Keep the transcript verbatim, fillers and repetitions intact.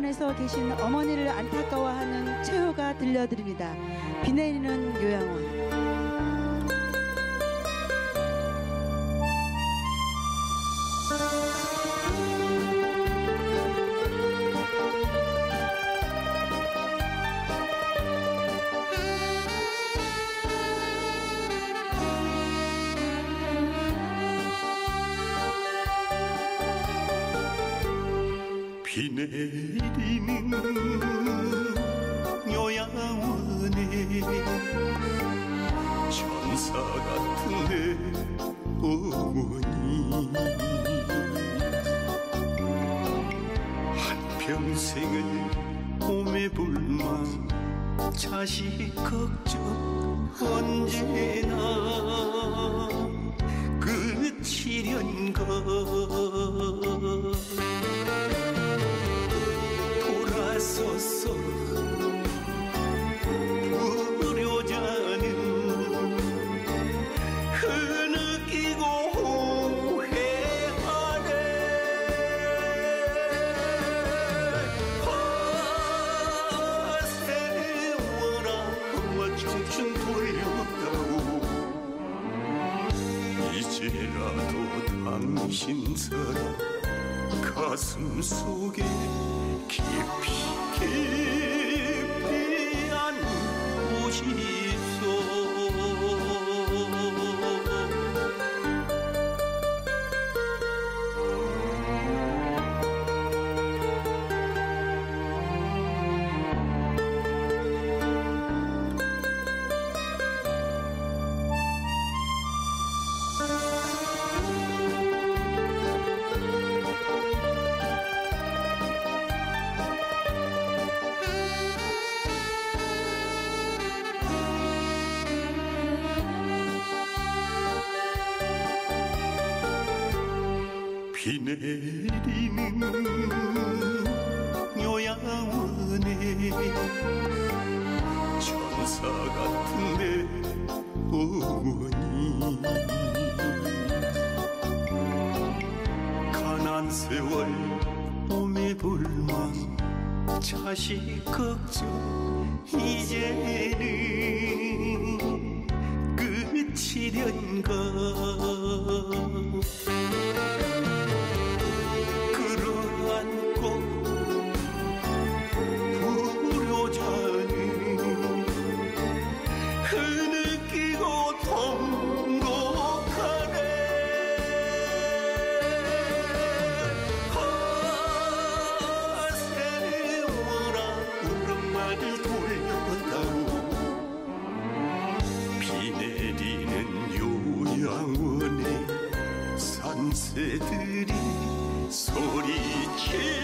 요양원에서 계신 어머니를 안타까워하는 최후가 들려드립니다. 비 내리는 요양원. 비 내리는 요양원에 천사 같은 내 어머니 한평생을 몸에 불만 자식 걱정 언제나 끝이련가 돌아서서 불효자는 흐느끼고 후회하네. 아 세월아 청춘 돌려다오 이제라도 당신 사랑 가슴 속에 깊이 깊이 안고 싶소. 비 내리는 요양원에 천사 같은 내 어머니 가난 세월 몸에 불만 자식 걱정 이제는 끝이련가 요양원의 산새들이 소리치